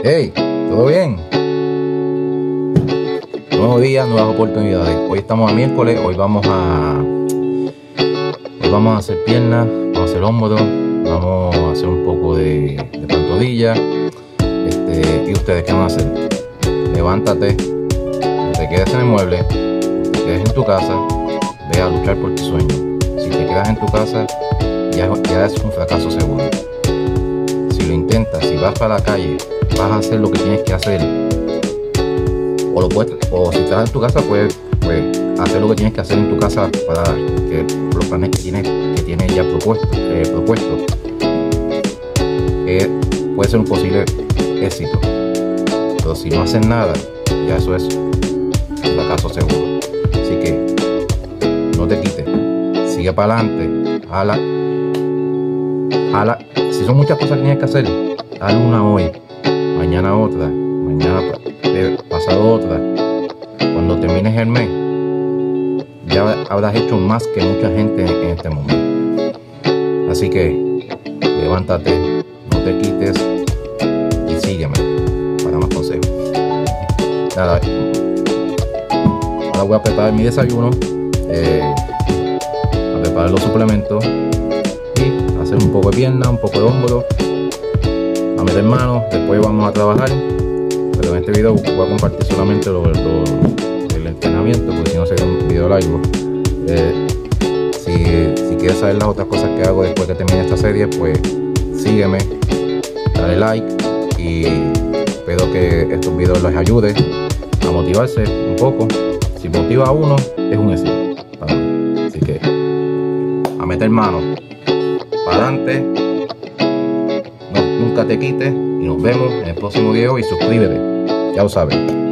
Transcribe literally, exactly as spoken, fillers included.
Hey, ¿todo bien? Nuevo día, nuevas oportunidades. Hoy estamos a miércoles, hoy vamos a hoy vamos a hacer piernas, vamos a hacer hombros, vamos a hacer un poco de, de pantorrilla. Este, ¿y ustedes qué van a hacer? Levántate, no te quedes en el mueble, no te quedes en tu casa, ve a luchar por tu sueño. Si te quedas en tu casa, ya, ya es un fracaso seguro. Si lo intentas, si vas para la calle, vas a hacer lo que tienes que hacer. O, lo puedes, o si estás en tu casa, puedes, puedes hacer lo que tienes que hacer en tu casa para que los planes que tienes, que tienes ya propuesto, eh, propuesto eh, puede ser un posible éxito. Pero si no haces nada, ya eso es un fracaso seguro. Así que no te quites, sigue para adelante, jala, jala. Si son muchas cosas que tienes que hacer, haz una hoy, mañana otra, mañana pasado otra. Cuando termines el mes, ya habrás hecho más que mucha gente en este mundo. Así que levántate, no te quites y sígueme para más consejos. Nada, ahora voy a preparar mi desayuno, eh, a preparar los suplementos y hacer un poco de pierna, un poco de hombro, a meter manos. Después vamos a trabajar. Pero en este video voy a compartir solamente lo, lo, el entrenamiento, porque si no sería un video largo. Eh, si, si quieres saber las otras cosas que hago después que termine esta serie, pues sígueme, dale like y espero que estos videos les ayude a motivarse un poco. Si motiva a uno, es un éxito para mí. Así que a meter mano para adelante, no, nunca te quites. Y nos vemos en el próximo video y suscríbete, ya lo sabes.